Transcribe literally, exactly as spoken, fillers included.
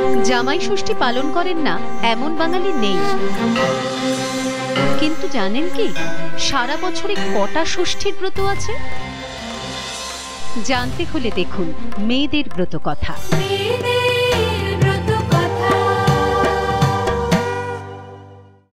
জামাই ষষ্ঠী পালন করেন না এমন বাঙালি নেই, কিন্তু জানেন কি সারা বছরে কটা ষষ্ঠীর ব্রত আছে? জানতে হলে দেখুন মেয়েদের ব্রত কথা।